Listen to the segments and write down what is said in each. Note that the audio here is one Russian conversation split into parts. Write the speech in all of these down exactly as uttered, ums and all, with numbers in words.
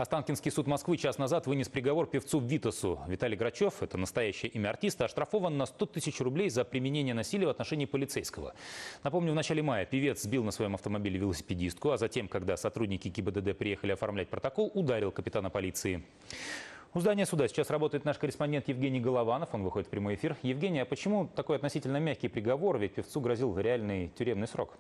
Останкинский суд Москвы час назад вынес приговор певцу Витасу. Виталий Грачев, это настоящее имя артиста, оштрафован на сто тысяч рублей за применение насилия в отношении полицейского. Напомню, в начале мая певец сбил на своем автомобиле велосипедистку, а затем, когда сотрудники ГИБДД приехали оформлять протокол, ударил капитана полиции. У здания суда сейчас работает наш корреспондент Евгений Голованов. Он выходит в прямой эфир. Евгений, а почему такой относительно мягкий приговор? Ведь певцу грозил реальный тюремный срок.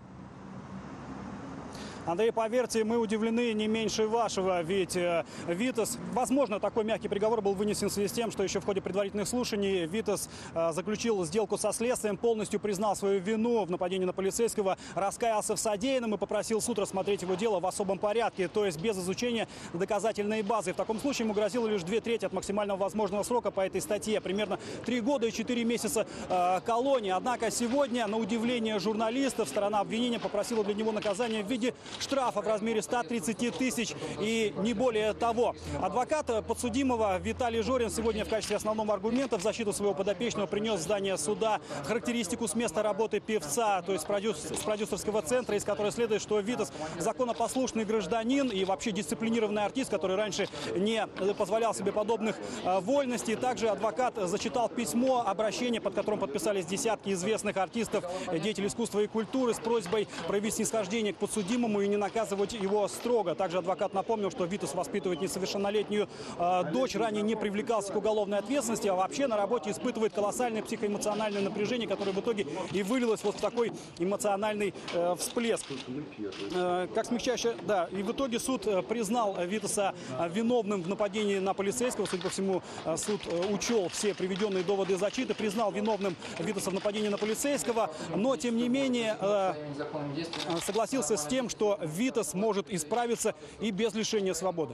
Андрей, поверьте, мы удивлены не меньше вашего, ведь э, Витас, возможно, такой мягкий приговор был вынесен в связи с тем, что еще в ходе предварительных слушаний Витас э, заключил сделку со следствием, полностью признал свою вину в нападении на полицейского, раскаялся в содеянном и попросил суд рассмотреть его дело в особом порядке, то есть без изучения доказательной базы. В таком случае ему грозило лишь две трети от максимального возможного срока по этой статье, примерно три года и четыре месяца э, колонии. Однако сегодня, на удивление журналистов, сторона обвинения попросила для него наказание в виде штрафа в размере ста тридцати тысяч и не более того. Адвокат подсудимого Виталий Жорин сегодня в качестве основного аргумента в защиту своего подопечного принес в здание суда характеристику с места работы певца, то есть с продюсерского центра, из которой следует, что Витас законопослушный гражданин и вообще дисциплинированный артист, который раньше не позволял себе подобных вольностей. Также адвокат зачитал письмо, обращение, под которым подписались десятки известных артистов, деятелей искусства и культуры с просьбой проявить снисхождение к подсудимому и не наказывать его строго. Также адвокат напомнил, что Витас воспитывает несовершеннолетнюю э, дочь, ранее не привлекался к уголовной ответственности, а вообще на работе испытывает колоссальное психоэмоциональное напряжение, которое в итоге и вылилось вот в такой эмоциональный э, всплеск. Э, как смягчающее, да, и в итоге суд признал Витаса виновным в нападении на полицейского. Судя по всему, суд учел все приведенные доводы защиты, признал виновным Витаса в нападении на полицейского, но тем не менее э, согласился с тем, что Витас может исправиться и без лишения свободы.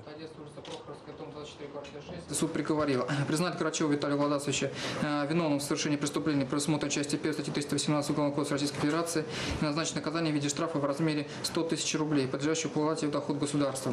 Суд приговорил признать Грачева Виталия Владасовича виновным в совершении преступления, предусмотренной части первой статьи триста восемнадцать Уголовного кодекса Российской Федерации, и назначить наказание в виде штрафа в размере ста тысяч рублей, подлежащего по уплате в доход государства.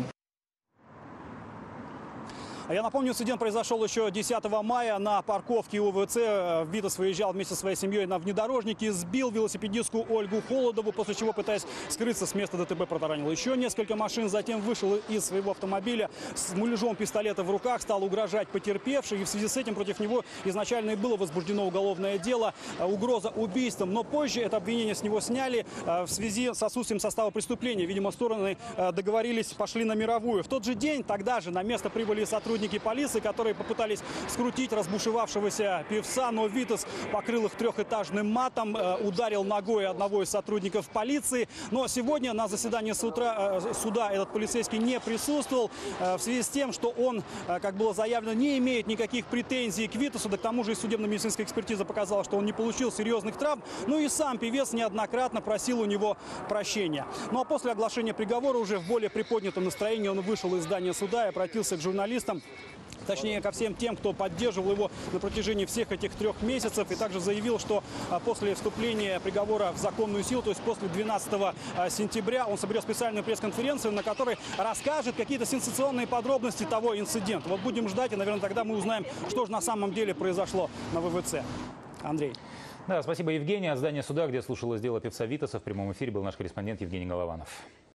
Я напомню, инцидент произошел еще десятого мая на парковке УВЦ. Витас выезжал вместе со своей семьей на внедорожнике, сбил велосипедистку Ольгу Холодову, после чего, пытаясь скрыться с места ДТП, протаранил еще несколько машин. Затем вышел из своего автомобиля с муляжом пистолета в руках, стал угрожать потерпевшей. И в связи с этим против него изначально и было возбуждено уголовное дело, угроза убийством. Но позже это обвинение с него сняли в связи с отсутствием состава преступления. Видимо, стороны договорились, пошли на мировую. В тот же день, тогда же, на место прибыли сотрудники Сотрудники полиции, которые попытались скрутить разбушевавшегося певца, но Витас покрыл их трехэтажным матом, ударил ногой одного из сотрудников полиции. Но сегодня на заседании суда, суда этот полицейский не присутствовал в связи с тем, что он, как было заявлено, не имеет никаких претензий к Витасу. Да к тому же и судебно-медицинская экспертиза показала, что он не получил серьезных травм. Ну и сам певец неоднократно просил у него прощения. Ну а после оглашения приговора уже в более приподнятом настроении он вышел из здания суда и обратился к журналистам. Точнее, ко всем тем, кто поддерживал его на протяжении всех этих трех месяцев. И также заявил, что после вступления приговора в законную силу, то есть после двенадцатого сентября, он соберет специальную пресс-конференцию, на которой расскажет какие-то сенсационные подробности того инцидента. Вот будем ждать, и, наверное, тогда мы узнаем, что же на самом деле произошло на ВВЦ. Андрей. Да, спасибо, Евгений. От здания суда, где слушалось дело певца Витаса, в прямом эфире был наш корреспондент Евгений Голованов.